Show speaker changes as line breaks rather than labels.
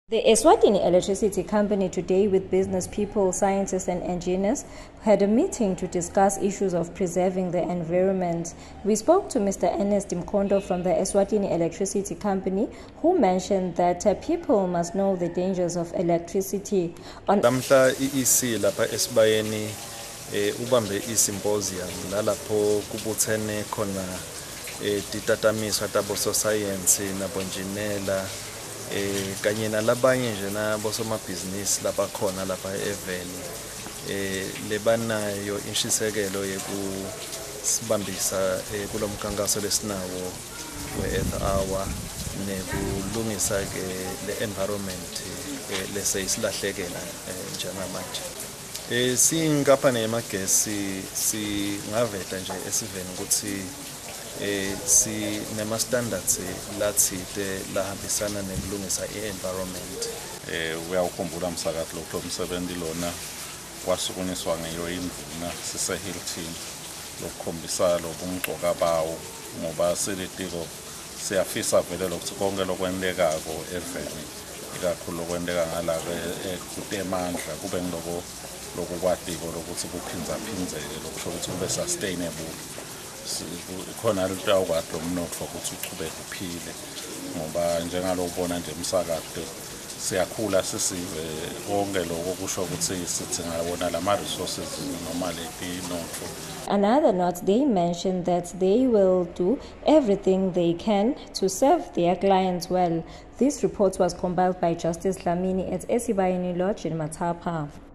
The Eswatini Electricity Company today, with business people, scientists and engineers, had a meeting to discuss issues of preserving the environment. We spoke to Mr. Ernest Mkondo from the Eswatini Electricity Company, who mentioned that people must know the dangers of electricity.
Lamhla iEC lapha esibayeni ubambe isymposium lalapho kubuthene khona titatamiswa tabo science nabonjinela kanye nalabanye nje nabosomabhizinisi labakhona lapha eValley lebanayo inshisekelo yekusibambisa kulomkhankaso lesinawo we-Earth Hour nekulungisa ke le-environment leseyisilahlekela njengamanje. Sinkampani yamagesi singaveta nje esiveni ukuthi sinema-standards lathile lahambisana nekulungisa i-environment.
Uyawukhumbula msakazi lo umsebenzi lona wasukunyiswa ngeyo induna sise-Hilton lokukhombisa lobumgcoka bawo ngoba silitiko siyafisa vele lokuthi konke lokwendekako eValley ikakhulu lokwendeka ngala-ke kutemandla kube ngiloko lokukwatiko lokuthi kuphindzaphindeke lokusho ukuthi kube sustainable. Khona lento yakwati lo mnotho ukuthi uchubeke uphile ngoba njengalobona nje umsakade siyakhula sisive konke lokho kusho ukuthi sithi ngabona lama resources noma leti notho.
Another note, they mentioned that they will do everything they can to serve their clients well. This report was compiled by Justice Lamini at Esibayeni Lodge in Matapa.